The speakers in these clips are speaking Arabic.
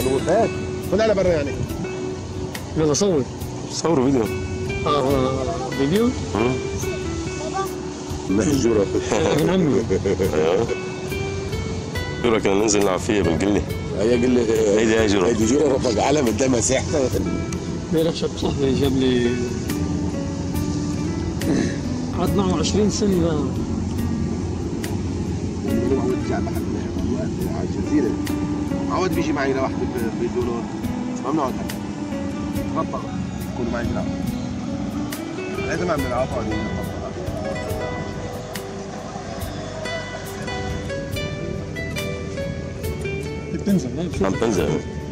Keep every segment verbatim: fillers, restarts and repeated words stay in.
نور هات طلع لبرا يعني. يلا صور. صوروا فيديو. اه فيديو؟ امم محجورة. ابن عمي. جورة كنا ننزل نلعب فيها بالقلة. هي قل هيدي هي جورة. هيدي جورة رفق علم قدامها ساحة. امبارح شاب صاحبي جاب لي قعد معه عشرين سنة بقى. معود بيجي على البحر على الجزيرة. معود بيجي معي لوحده بدولون. ما بنقعد حتى. تفضل كونوا معي بنلعب. لازم اعمل العفو عليك. بتنزل عم تنزل.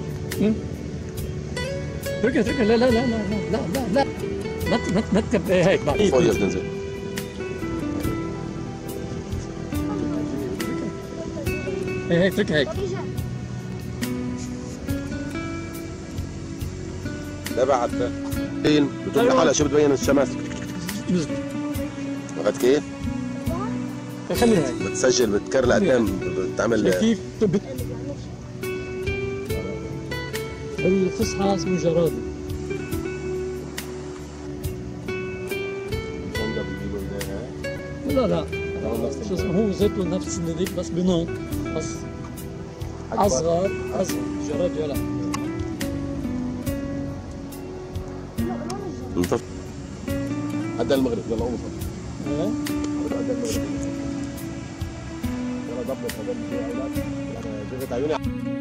تركها تركها لا لا لا لا لا لا لا ما ما ما تكب هيك بعيد. فوق تنزل. هيك هيك تركها هيك. لا بعد بتقول لحالها شو بتبين الشمس. عرفت كيف؟ خليها هيك. بتسجل بتكر لقدام بتعمل كيف؟ بالفصحى اسمه جرادي. لا لا شو اسمه هو ذاته نفس النظيف بس بنوط بس اصغر اصغر جرادي ولا انطف. عدى المغرب يلا قوم ايه عدى المغرب. يلا ضبط هذول اولاد انا جبت عيوني.